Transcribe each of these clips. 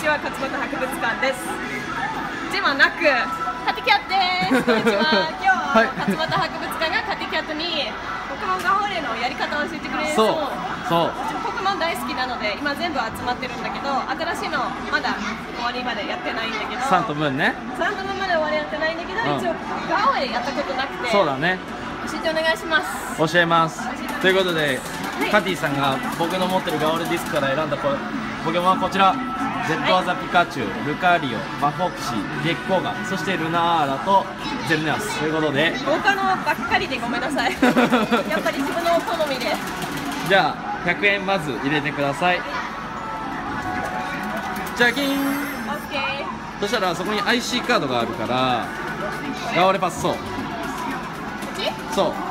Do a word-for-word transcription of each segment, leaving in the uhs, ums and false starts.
は勝俣博物館です。ではなく、カティキャットです。こんにちは。今日は勝俣博物館がカティキャットにポケモンガホーレのやり方を教えてくれるそう。 そう。 私もポケモン大好きなので今全部集まってるんだけど、新しいのまだ終わりまでやってないんだけど。 サンとムーンね。 サンとムーンまで終わりやってないんだけど、うん、一応ガホーレやったことなくて。 そうだね。 教えてお願いします。 教えます。ということで、はい、カティさんが僕の持ってるガオレディスクから選んだポケモンはこちら。ゼットワザピカチュウ、ルカリオ、マフォクシー、ゲッコウガ、そしてルナーラとゼルネアスということで豪華のばっかりでごめんなさいやっぱり自分の好みで。 じゃあひゃくえんまず入れてください。じゃキーン。 OK。 そしたらそこに アイシー カードがあるからガオレパス。そうそう、はい、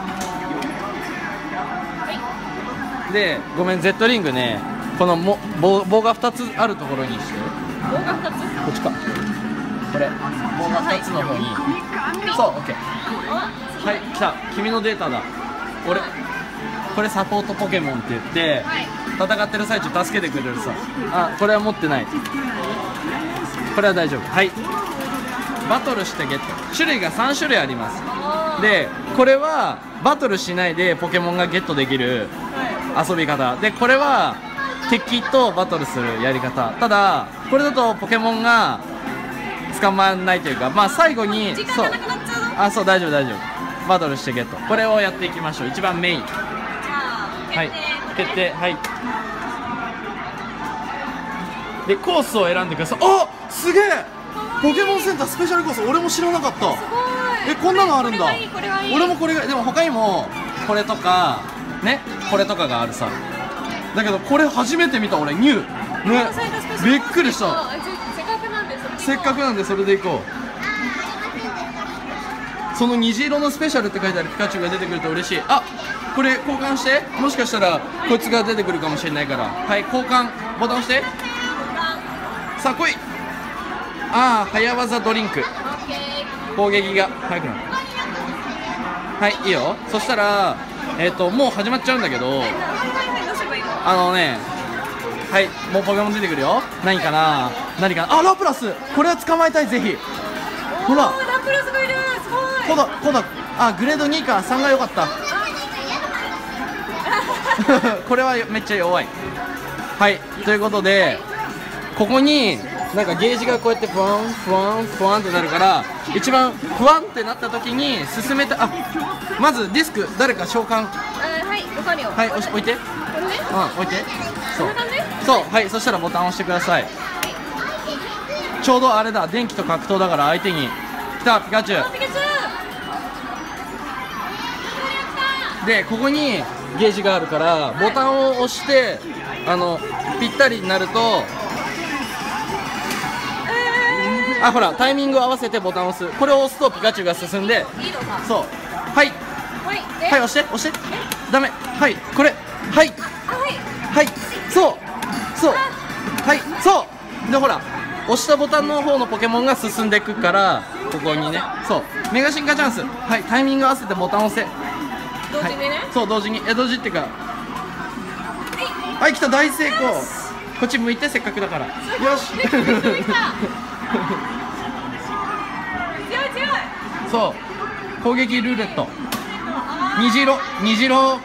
でごめん Z リングね、このも 棒, 棒がふたつあるところにして。 棒がふたつ、 こっちか、これ棒がふたつの方に、はい、そう OK。 はい、来た。君のデータだ。俺これサポートポケモンって言って、はい、戦ってる最中助けてくれるさ。あ、これは持ってない。これは大丈夫。はい、バトルしてゲット。種類がさん種類あります。でこれはバトルしないでポケモンがゲットできる遊び方で、これは敵とバトルするやり方。ただこれだとポケモンが捕まらないというか、まあ最後にそう、あ、そう大丈夫大丈夫。バトルしてゲット、これをやっていきましょう。一番メイン。はい、決定。はい、でコースを選んでください。あ、すげえ、ポケモンセンタースペシャルコース、俺も知らなかった。え、こんなのあるんだ。俺もこれが、でも他にもこれとかね、これとかがあるさ。だけどこれ初めて見た俺、ニューね、びっくりした。せっかくなんでそれでいこう。その虹色のスペシャルって書いてあるピカチュウが出てくると嬉しい。あ、これ交換して、もしかしたらこいつが出てくるかもしれないから。はい、交換ボタン押して。さあ来い。ああ、早技ドリンク、攻撃が速くなる。はい、いいよ。そしたらえっともう始まっちゃうんだけど、あのね、はい、もうポケモン出てくるよ。何かな何かなあ、ラプラス。これは捕まえたい、ぜひ。ほら、ラプラスがいる。すごい。 こだこだ。あ、グレードにかさんが良かったこれはめっちゃ弱い。はい、ということでここになんかゲージがこうやってふわんふわんふわんってなるから、一番ふわんってなった時に進めた。あ、まずディスク誰か召喚。はい、わかるよ。はい、置いて。これね。うん、置いて。そうそう、はい、そしたらボタンを押してください。ちょうどあれだ、電気と格闘だから相手に来た。ピカチュウで、ここにゲージがあるからボタンを押してあのぴったりになると、あ、ほらタイミングを合わせてボタンを押す。これを押すとピカチュウが進んで、そう、はいはい、押して押して。ダメ。はい、これ、はいはい、そうそう、はい、そうで、ほら押したボタンの方のポケモンが進んでいくから、ここにね、そうメガ進化チャンス。はい、タイミング合わせてボタンを押せ。同時にね、そう同時に、え、同時っていうか、はい、来た、大成功。こっち向いて、せっかくだから。よし強い強い。そう、攻撃ルーレット。虹色虹色。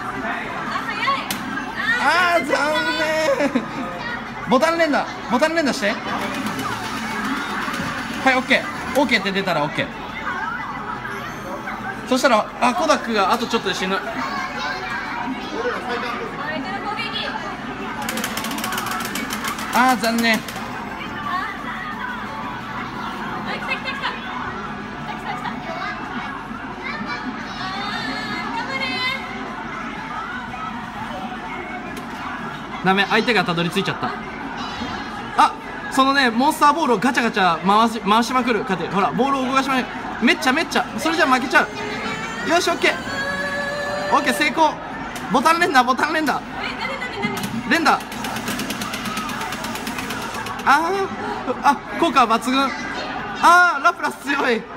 あー、残念ボタン連打、ボタン連打して。はい、オッケー、オッケーって出たらオッケー。そしたら、あ、コダックがあとちょっとで死ぬ。あー、残念。ダメ、相手がたどり着いちゃった。あ、そのね、モンスターボールをガチャガチャ回し回しまくる。勝て、ほらボールを動かしまくる。めっちゃめっちゃ、それじゃ負けちゃう。よし、オッケーオッケー、成功。ボタン連打、ボタン連打連打。あーあ、効果は抜群。あー、ラプラス強い。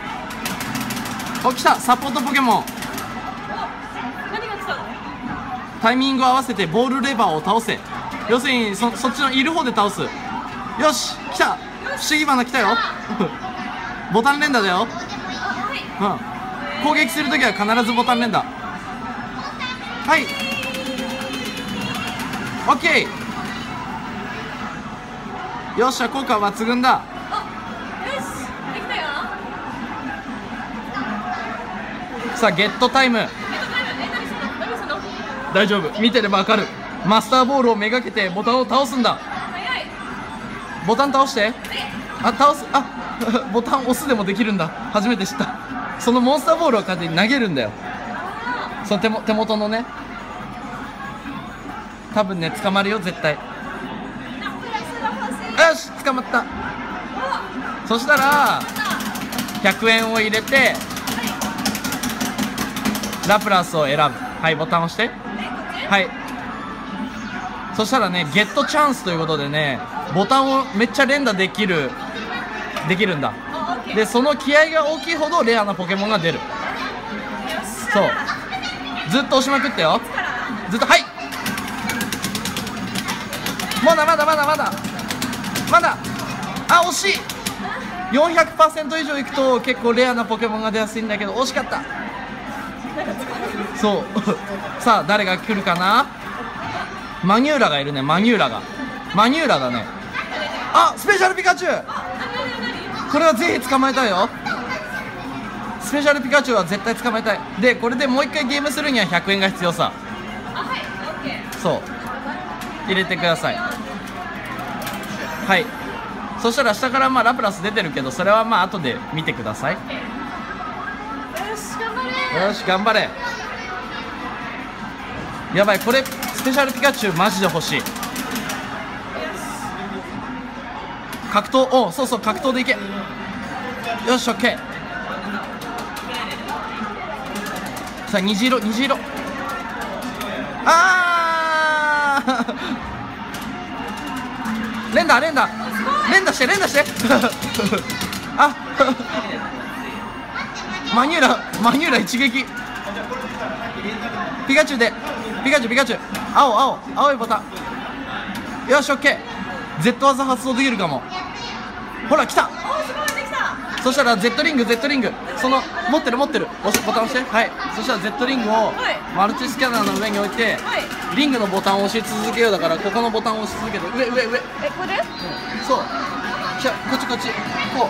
お、来た、サポートポケモン。 何が来たの？ タイミングを合わせてボールレバーを倒せ。要するに そ, そっちのいる方で倒す。よし来た、不思議花来たよボタン連打だよ。うん、攻撃するときは必ずボタン連打。はい OK。 よっしゃ、効果は抜群だ。 よしできたよ。 さあゲットタイム。大丈夫、見てればわかる。マスターボールをめがけてボタンを倒すんだ。ボタン倒して。あ、倒す。あボタン押すでもできるんだ。初めて知った。そのモンスターボールを勝手に投げるんだよ。その手も手元のね。多分ね、捕まるよ絶対。よし捕まった。そしたらひゃくえんを入れてラプラスを選ぶ。はい、ボタンを押して。はい、そしたらね、ゲットチャンスということでね、ボタンをめっちゃ連打できるできるんだ。でその気合が大きいほどレアなポケモンが出る。そう、ずっと押しまくってよ。ずっと。はい、まだまだまだまだまだ。あ、惜しい。 よんひゃくパーセント 以上いくと結構レアなポケモンが出やすいんだけど、惜しかった。そうさあ誰が来るかな。マニューラがいるね。マニューラがマニューラだね。あ、スペシャルピカチュウ。これはぜひ捕まえたいよ。スペシャルピカチュウは絶対捕まえたい。でこれでもう一回ゲームするにはひゃくえんが必要さ。そう入れてください。はい、そしたら下からまあラプラス出てるけど、それはまあ後で見てください。よし頑張れ。 よし頑張れ。やばい、これスペシャルピカチュウマジで欲しい。格闘、おそうそう格闘でいけ。よし OK。 さあ虹色虹色。あー連打連打連打して連打してあマニューラマニューラ一撃。ピカチュウでピカチュウピカチュウ青青青いボタン。よし OK。 Z 技発動できるかも。ほら来た。そしたら Z リング Z リングその持ってる持ってる押しボタン押して。はい、そしたら Z リングをマルチスキャナーの上に置いて、はい、リングのボタンを押し続けよう。だからここのボタンを押し続けて上上上。 えこれ、うん、 そうじゃこっちこっちこう。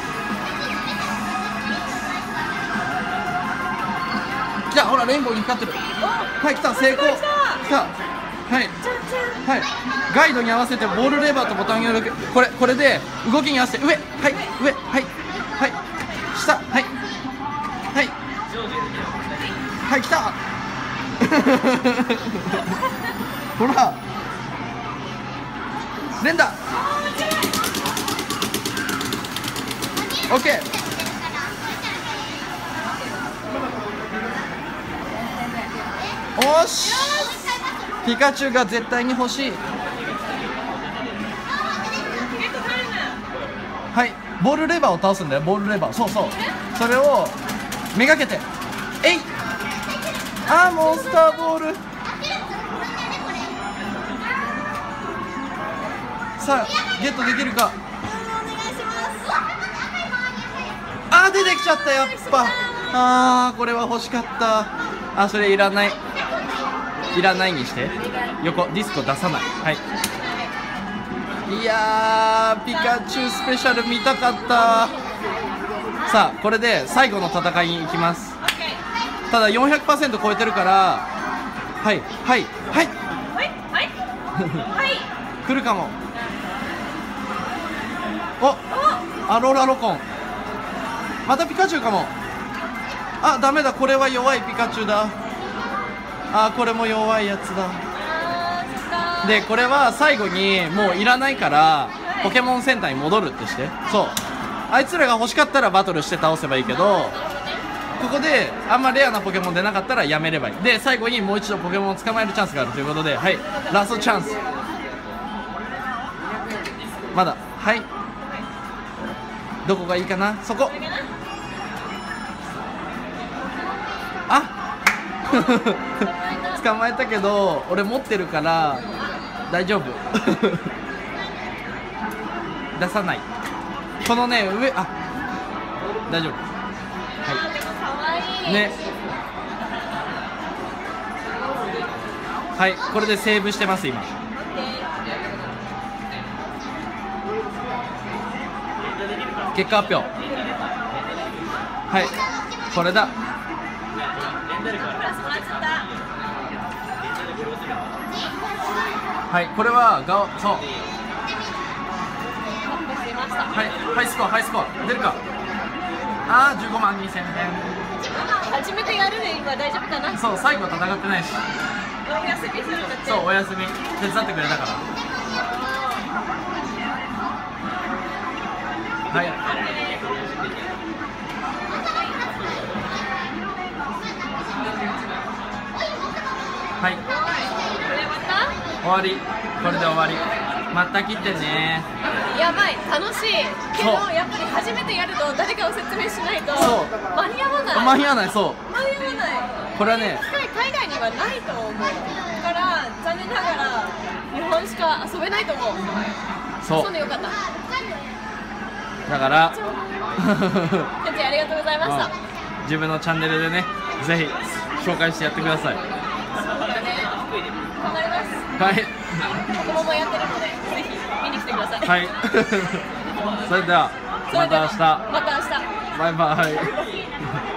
来た、ほらレインボーに光ってる。はい来た、成功。来た。はいはい、ガイドに合わせてボールレバーとボタンを入れる。これこれで動きに合わせて上はい上はいはい下はいはいはい来たほら連打 OK。 おしピカチュウが絶対に欲しい。はい、ボールレバーを倒すんだよ。ボールレバー、そうそう、それをめがけてえい。あーモンスターボール。さあゲットできるか。あー出てきちゃった。やっぱあーこれは欲しかった。あ、それいらないいらないにして。横ディスコ出さない。はい、いやーピカチュウスペシャル見たかった。さあこれで最後の戦いに行きます。ただ よんひゃくパーセント 超えてるから、はいはいはいはい来るかも。おアローラロコンまたピカチュウかも。あダメだ、これは弱いピカチュウだ。あこれも弱いやつだ。でこれは最後にもういらないからポケモンセンターに戻るってして。そうあいつらが欲しかったらバトルして倒せばいいけど、ここであんまレアなポケモン出なかったらやめればいい。で最後にもう一度ポケモンを捕まえるチャンスがあるということで、はいラストチャンス。まだはいどこがいいかな。そこあ捕まえたけど俺持ってるから大丈夫出さない。このね上あ大丈夫。 あーでも可愛いね。はい、これでセーブしてます今。結果発表。はい、これだ。はい、これはがそう。はい、ハイスコア、ハイスコア出るか。ああ、じゅうごまんにせんえん。 初めてやるで今大丈夫かな。 そう、最後戦ってないし。 お休みするんだって。 そう、お休み手伝ってくれたから。はい。はい。 これまた終わり。これで終わり。また切ってね。 やばい、楽しいけどやっぱり初めてやると誰かを説明しないとそう間に合わない。 間に合わない。そう。 間に合わない。 これはね、 機会海外にはないと思う。だから残念ながら日本しか遊べないと思う。 そう。 そうでよかった。 だから先生ありがとうございました。 うん自分のチャンネルでね、ぜひ紹介してやってください。 そうだね。頑張ります。 はい。 子供もやってるのでぜひ見に来てください。 はい。それではまた明日。 また明日。 バイバイ。